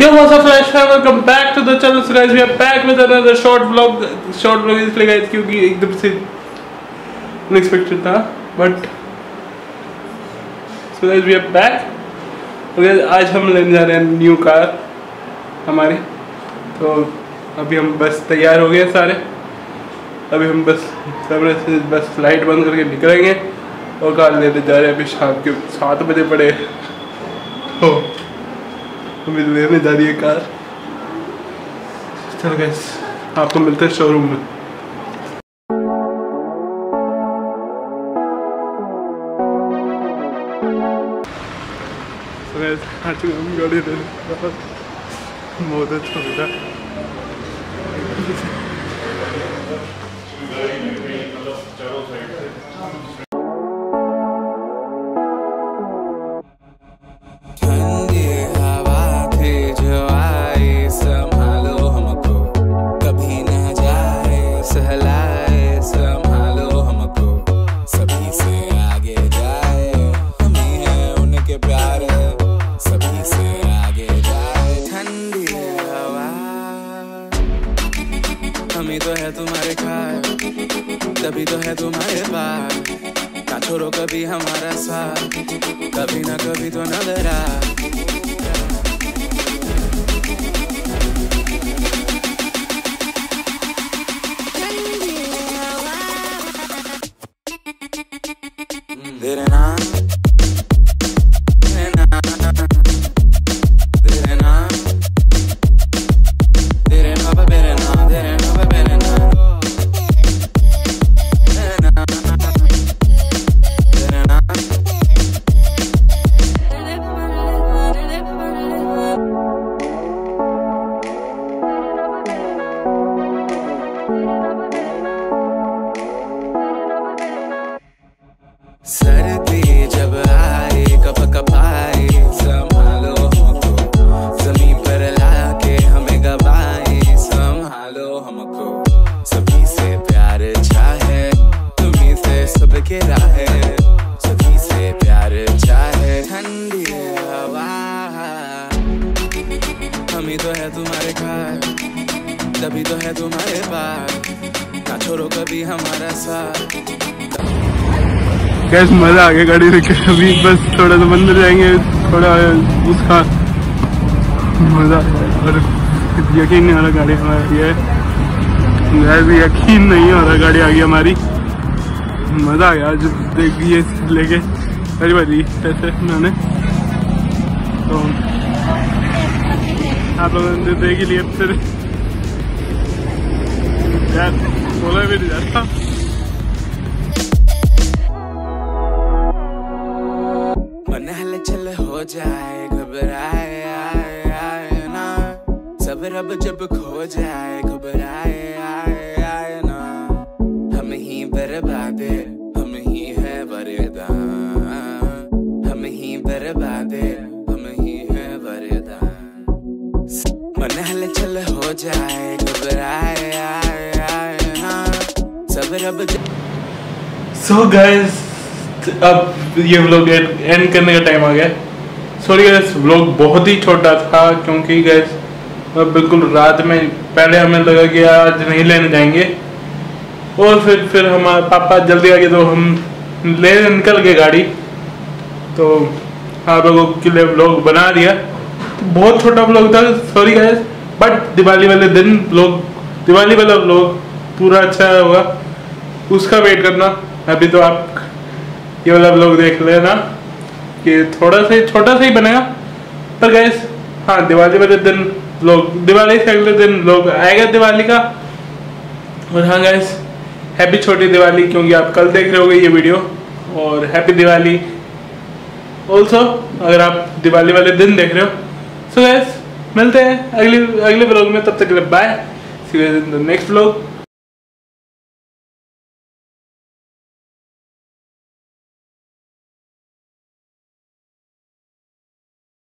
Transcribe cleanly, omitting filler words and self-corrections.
Yo, what's up, Flash fam? Welcome back to the channel. So guys, we are back with another short vlog. Short vlog इसलिए guys क्योंकि एकदम से unexpected था, but so guys we are back. और guys आज हम लेने जा रहे हैं न्यू कार हमारी. तो अभी हम बस तैयार हो गए सारे. अभी हम बस कैमरे से बस लाइट बंद करके निकलेंगे और कार लेने जा रहे हैं. अभी शाम के 7 बजे पड़े हो, हमें लेने जा रही है कार. चलो गाइस आपको मिलते हैं शोरूम में. तो गाइस आज हम गाड़ी लेने बहुत अच्छा होता है. तो है तुम्हारे ख्याल, तभी तो है तुम्हारे पास. ना छोड़ो कभी हमारा साथ, कभी ना कभी तो नजर आ. तेरे नाम सर्दी जब आए कप कप आए, संभालो हमको. जमीन पर लाके हमें गवाए, संभालो हमको. सभी से प्यार चाहे, तुम्हीं से सबके राहे. सभी से प्यार चाहे, ठंडी हवा. हम ही तो है तुम्हारे ख्याल, तभी तो है तुम्हारे पास. ना छोड़ो कभी हमारा साथ. गैस मजा आ गया गाड़ी लेके. अभी बस थोड़ा सा मंदिर जाएंगे, थोड़ा उसका मजा. और यकीन नहीं हो रहा गाड़ी हमारी है. गैस यकीन नहीं हो रहा गाड़ी आ गई हमारी. मजा आ गया आज देखिए लेके पहली बारी ऐसे मैंने. तो आप लोगों ने देख ही लिया. फिर यार बोला भी नहीं जाता. चल हो जाए घबराए आए आए ना. सब रब जब खो जाए घबराए आए आए ना. हम ही बर्बादे, हम ही है वरदान. हम ही बर्बादे, हम ही है वरदान. मन हलचल हो जाए घबराए आए आए ना. सब रब. सो गाइस अब ये व्लॉग एंड करने का टाइम आ गया. सॉरी गाइस व्लॉग बहुत ही छोटा था क्योंकि गाइस बिल्कुल रात में पहले हमें लगा कि आज नहीं लेने जाएंगे. और फिर हमारे पापा जल्दी आ गए तो हम ले निकल गए गाड़ी. तो आप लोगों के लिए व्लॉग बना दिया. तो बहुत छोटा व्लॉग था, सॉरी गाइस. बट दिवाली वाले दिन व्लॉग, दिवाली वाला व्लॉग पूरा अच्छा होगा, उसका वेट करना. अभी तो आप ये वाला व्लॉग देख लेना कि थोड़ा सा छोटा सा ही बनेगा. पर गाइस हाँ दिवाली वाले दिन व्लॉग, दिवाली से अगले दिन व्लॉग आएगा दिवाली का. और हाँ गाइस हैप्पी छोटी दिवाली, क्योंकि आप कल देख रहे होगे ये वीडियो. और हैप्पी दिवाली ऑल्सो अगर आप दिवाली वाले दिन देख रहे हो. सो गाइस मिलते हैं अगले व्लॉग में. तब तक के लिए bye. See you in the next vlog.